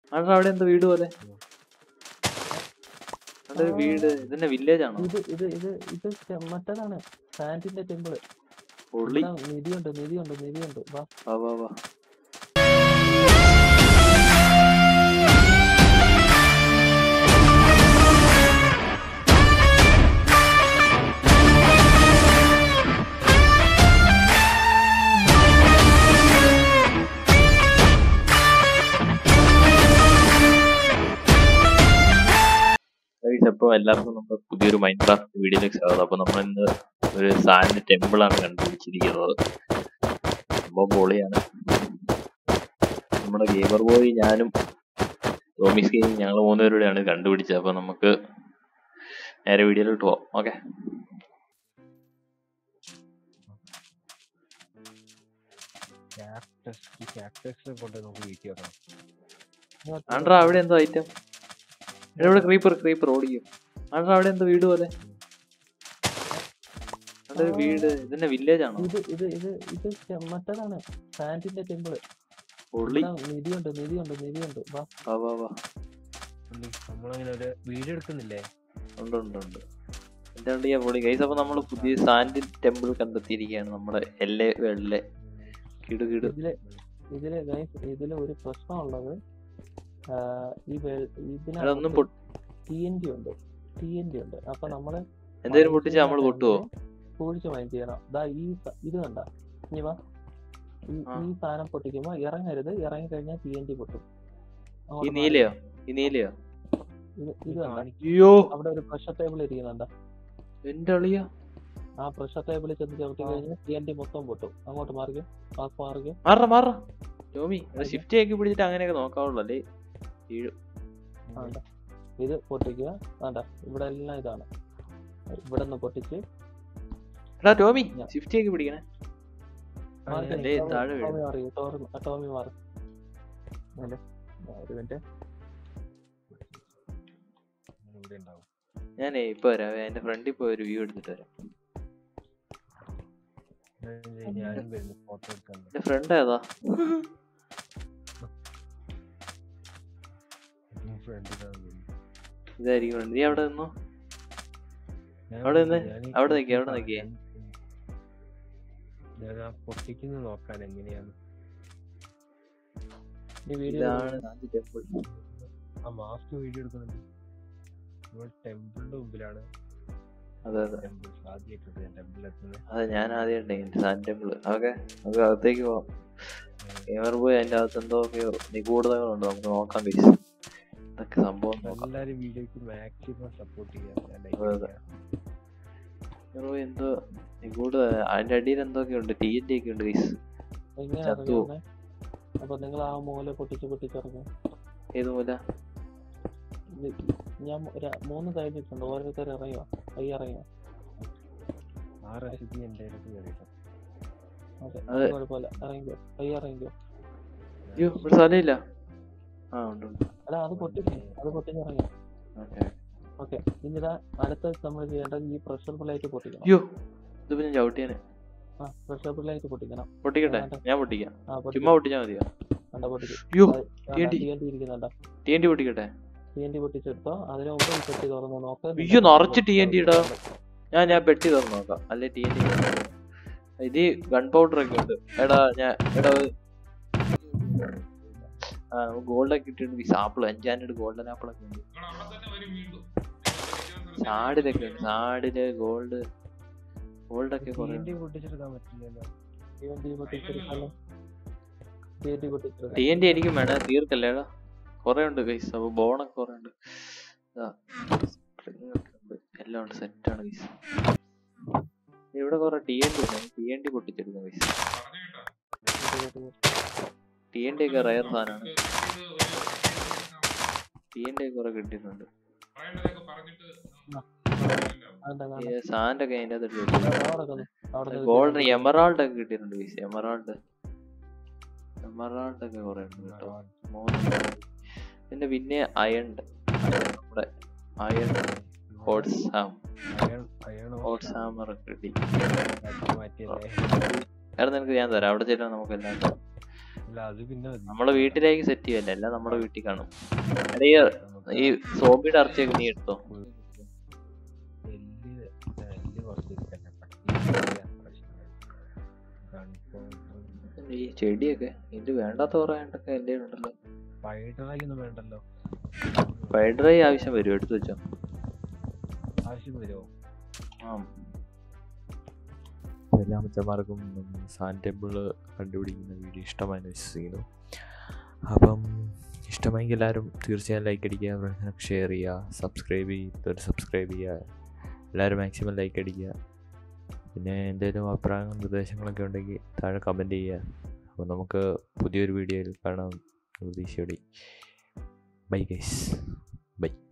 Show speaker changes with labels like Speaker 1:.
Speaker 1: ആണ്ടാ അവിടെ എന്തോ വീട് പോലെ. അവിടെ ഒരു വീട്. ഇതെന്നെ വില്ലേജ് ആണോ?
Speaker 2: ഇത് മറ്റേതാണ് സാൻഡിന്റെ ടെമ്പിള്.
Speaker 1: പൊള്ളി.
Speaker 2: നിധിയുണ്ട്. വാ
Speaker 1: വാ വാ വാ. അപ്പോൾ എല്ലാവർക്കും നമ്മുടെ പുതിയൊരു മൈൻക്രാഫ്റ്റ് വീഡിയോയിലേക്ക് സ്വാഗതം. അപ്പോൾ നമ്മൾ ഇന്ന് ഒരു സാൻഡ് ടെമ്പിൾ ആണ് കണ്ടുപിടിച്ചിരിക്കുന്നത്. സംഭവം പൊളിയാണ്. നമ്മുടെ ഗെയിമർ ബോയ്, ഞാനും റോമിസ് ഗെയിം, ഞങ്ങൾ 3 പേരുടെയാണ് കണ്ടുപിടിച്ചത്. അപ്പോൾ നമുക്ക് നേരെ വീഡിയോയിലോട്ട് പോവാം. ഓക്കെ. ആണ്ട്രാ അവിടെ എന്തോ ഐറ്റം. ഇവിടെ ക്രീപ്പർ ഓടിക്കും. ആണ്ട്രാ അവിടെ എന്തോ വീട് പോലെ. അവിടെ ഒരു വീട്. ഇതെന്നെ വില്ലേജ് ആണോ?
Speaker 2: ഇത് മറ്റേതാണ് സാൻഡിന്റെ ടെമ്പിള്.
Speaker 1: പൊള്ളി.
Speaker 2: നിധിയുണ്ട്. വാ
Speaker 1: വാ വാ.
Speaker 3: നമ്മളങ്ങനെ ഒരു വീഡിയോ എടുക്കുന്നില്ലേ?
Speaker 1: ഉണ്ട്. എന്താണ്ട് ചെയ്യാൻ പൊളി ഗൈസ്. അപ്പൊ നമ്മള് പുതിയ സാൻഡ് ടെമ്പിൾ കണ്ടെത്തിയിരിക്കുകയാണ് നമ്മുടെ എല്ലാ വേൾഡിലെ. കിടുകിട്.
Speaker 2: ഇതില് ഒരു പ്രശ്നമുള്ളത്,
Speaker 1: അതൊന്നും
Speaker 2: TNT ഉണ്ട്. അപ്പൊ നമ്മള്
Speaker 1: എന്തേലും പൊട്ടിച്ചാ നമ്മള് പൊട്ടുവോ?
Speaker 2: പൊളിച്ച് മൈൻഡ് ചെയ്യണം. ഇത് കണ്ട, ഇനി വാ. ഈ സാധനം പൊട്ടിക്കുമ്പോ ഇറങ്ങരുത്. ഇറങ്ങി കഴിഞ്ഞാൽ TNT പൊട്ടും.
Speaker 1: ഈ നീലയോ?
Speaker 2: ഇത് കണ്ട,
Speaker 1: അയ്യോ
Speaker 2: അവിടെ ഒരു പ്രഷർ ടേബിൾ ഇരിക്കുന്നുണ്ട.
Speaker 1: എന്റെ അളിയാ.
Speaker 2: ആ പ്രഷർ ടേബിളിൽ ചെന്ന് ചവിട്ടി കഴിഞ്ഞാൽ TNT മൊത്തം പൊട്ടും. അങ്ങോട്ട് മാറിക്കും.
Speaker 1: മാറ ടോമി, ഷിഫ്റ്റ് ആക്കി പിടിച്ചിട്ട് അങ്ങനെയൊക്കെ നോക്കാവുള്ളൂ അല്ലേ?
Speaker 2: ഇത് പൊട്ടിക്കുക. വേണ്ട, ഇവിടെ എല്ലാം ഇതാണ്. ഇവിടെ നിന്ന് പൊട്ടിച്ച്
Speaker 1: ടോമി ഷിഫ്റ്റ് ആക്കി പിടിക്കണേ.
Speaker 2: ടോമി മാറി. ഒരു മിനിറ്റ്,
Speaker 1: ഞാനേ ഇപ്പൊ വരാം. എന്റെ ഫ്രണ്ടിൽ പോയി ഒരു വ്യൂ എടുത്തിട്ട് വരാം. എന്റെ ഫ്രണ്ട് ഏതാ? ഇതായിരിക്കും. നീ അവിടെ നിന്നോ. അവിടെ നിക്കേ.
Speaker 3: പൊട്ടിക്കുന്നത് നോക്കാൻ എങ്ങനെയാണ് ആ മാസ്റ്റർ വീഡിയോ എടുക്കുന്നുണ്ട്. ടെമ്പിളിന്റെ മുമ്പിലാണ്.
Speaker 1: അതെ ഞാൻ ആദ്യമായിട്ട് സാൻഡ് ടെമ്പിൾ. ഓക്കെ, നമുക്ക് അകത്തേക്ക് പോവാം. ഗെയിമർ പോയി അതിന്റെ അകത്ത് എന്തൊക്കെയോ നിഗൂഢതകളുണ്ട്. നമുക്ക് നോക്കാം ഗൈസ്. ഇതൊക്കെ സംഭവം നോക്കാം.
Speaker 3: എല്ലാവരും വീഡിയോക്ക് മാക്സിമം സപ്പോർട്ട് ചെയ്യാം.
Speaker 1: എന്തോ നിഗൂഢത. അതിന്റെ അടിയിൽ എന്തൊക്കെയുണ്ട്. TNT ഒക്കെ ഉണ്ട് ഗൈസ്.
Speaker 2: അപ്പൊ നിങ്ങൾ ആ മൂല പൊട്ടിച്ചിറങ്ങും.
Speaker 1: ഏത് മൂല?
Speaker 2: ഞാൻ 3 കഴിഞ്ഞിട്ടുണ്ട്. ഓരോരുത്തർ ഇറങ്ങിയോ? ഇറങ്ങിയോ? കുഴപ്പമില്ല, ഇറങ്ങിക്കോ. ഇറങ്ങിക്കോ.
Speaker 1: ഇവിടെ സ്ഥലമില്ല.
Speaker 2: അല്ല, അത് പൊട്ടിച്ചിറങ്ങി. ഓക്കെ, ഇനിതാ അടുത്ത നമ്മൾ ചെയ്യേണ്ടത് ഈ പ്രഷർ പ്ലേറ്റ് പൊട്ടിക്കണം.
Speaker 1: ചവിട്ടിയാനെ.
Speaker 2: പ്രഷർ പ്ലേറ്റ് പൊട്ടിക്കണം.
Speaker 1: പൊട്ടിക്കട്ടെ? ഞാൻ പൊട്ടിക്കാം. ചുമ്മാ പൊട്ടിച്ചാ മതിയോ?
Speaker 2: TNT ഇരിക്കുന്നുണ്ടോ?
Speaker 1: TNT പൊട്ടിക്കട്ടെ?
Speaker 2: TNT പൊട്ടിച്ചെടുത്തോ. അതിന് മുമ്പ് ഈ പെട്ടി തുറന്ന് നോക്കാം.
Speaker 1: നിറച്ച് TNT ഇടാ. ഞാൻ പെട്ടി തുറന്ന് നോക്കാം. അല്ലെ TNT ഇത് ഗൺ പൗഡർ ഒക്കെ ഉണ്ട്. ഗോൾഡ് ഒക്കെ ഇട്ടിട്ടുണ്ട്. ആപ്പിൾ, എൻചാന്റഡ് ഗോൾഡൻ ആപ്പിൾ ഒക്കെ ഉണ്ട്. സാഡിലൊക്കെ ഉണ്ട്. സാഡില് ഗോൾഡ് ഒക്കെ
Speaker 3: പൊട്ടിച്ചെടുക്കാൻ പറ്റില്ലല്ലോ.
Speaker 1: TNT എനിക്കും വേണം. തീർക്കല്ലേടാ, കൊറേ ഉണ്ട് ഗൈസ്. അപ്പൊ ബോണൊക്കെ കൊറേ ഉണ്ട്. എല്ലാം ഉണ്ട്, സെറ്റാണ് ഗൈസ്. ഇവിടെ കൊറേ TNT പൊട്ടിച്ചെടുക്കും ഗൈസ്. TNT ഒക്കെ റയർ സാധനമാണ്. TNT ഒക്കെ കുറെ കിട്ടിയിട്ടുണ്ട്. സാൻഡൊക്കെ അതിന്റെ അകത്ത് ഗോൾഡൻ എമറാൾഡ് ഒക്കെ കിട്ടിയിട്ടുണ്ട് ഗൈസ്. എമറാൾഡ് ഒക്കെ കുറെ ഉണ്ട് കേട്ടോ. പിന്നെ അയൺ, നമ്മുടെ അയൺ ഹോട്ട്സ് ഹാമർ കിട്ടി. നിനക്ക് ഞാൻ തരാം. അവിടെ ചെല്ലാൻ നമുക്ക് എല്ലാം.
Speaker 3: ഇല്ല അത് പിന്നെ മതി.
Speaker 1: നമ്മളെ വീട്ടിലേക്ക് സെറ്റ് ചെയ്യല്ലേ, എല്ലാം നമ്മുടെ വീട്ടിൽ കാണും. എടീ, ഈ സോംബിയുടെ ഇറച്ചിയൊക്കെ നീ എടുത്തോ?
Speaker 3: എല്ല് കുറച്ച് ഇരിക്കട്ടെ. പട്ടി
Speaker 1: ഈ ചെടിയൊക്കെ ഇത് വേണ്ടാത്ത പറയാണ്ടൊക്കെ എൻ്റെ ഉണ്ടല്ലോ.
Speaker 3: സ്പൈഡറായി ഒന്നും വേണ്ടല്ലോ.
Speaker 1: ഫ്രൈഡ് റൈ ആവശ്യം വരും, എടുത്തു വെച്ചോ.
Speaker 3: ആവശ്യം വരുമോ?
Speaker 1: ആ,
Speaker 4: എല്ലാ മച്ചന്മാർക്കും സാൻ ടെമ്പിൾ കണ്ടുപിടിക്കുന്ന വീഡിയോ ഇഷ്ടമായെന്ന് വിശ്വസിക്കുന്നു. അപ്പം ഇഷ്ടമായെങ്കിൽ എല്ലാവരും തീർച്ചയായും ലൈക്ക് അടിക്കുക, ഫ്രണ്ട്സിനൊക്കെ ഷെയർ ചെയ്യുക, സബ്സ്ക്രൈബ് ചെയ്യുക. എല്ലാവരും മാക്സിമം ലൈക്ക് അടിക്കുക. പിന്നെ എന്തെങ്കിലും അഭിപ്രായങ്ങളും നിർദ്ദേശങ്ങളൊക്കെ ഉണ്ടെങ്കിൽ താഴെ കമൻറ്റ് ചെയ്യുക. അപ്പോൾ നമുക്ക് പുതിയൊരു വീഡിയോയിൽ കാണാം പ്രതീക്ഷയോടെ. Bye guys, by.